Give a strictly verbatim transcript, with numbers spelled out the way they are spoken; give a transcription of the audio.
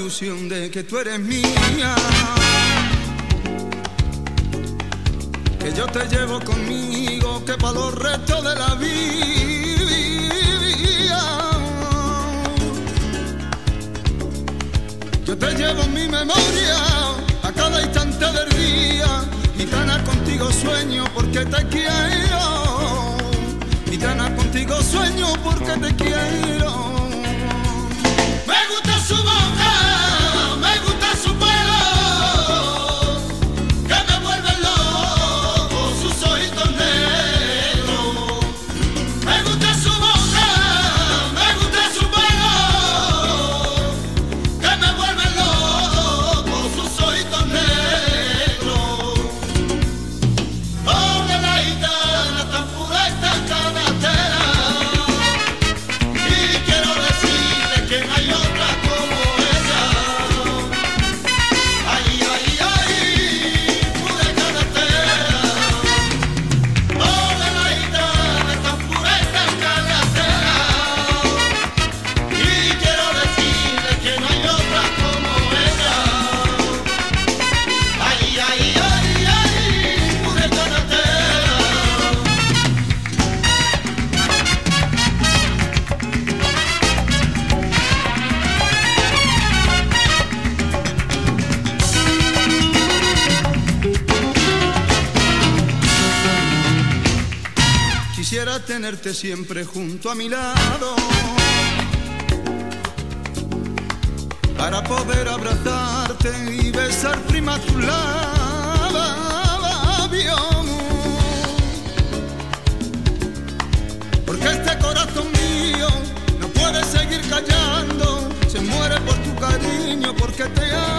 ilusión de que tú eres mía, que yo te llevo conmigo, que para los restos de la vida yo te llevo en mi memoria a cada instante del día. Gitana, contigo sueño porque te quiero, gitana, contigo sueño porque te quiero. Me gusta su boca, me gusta su pelo, que me vuelven loco sus ojitos negros. Me gusta su boca, me gusta su pelo, que me vuelven loco sus ojitos negros. Oh, la gitana tan pura y tan canastera, y quiero decirle que no hay otra como ella. Ay, ay, ay, pura y canastera. Oh, la gitana tan pura y tan canastera, y quiero decirle que no hay otra como ella. Ay, ay, ay, ay, pura y canastera. Quisiera tenerte siempre junto a mi lado, para poder abrazarte y besar prima tus labios, porque este corazón mío no puede seguir callando, se muere por tu cariño porque te amo.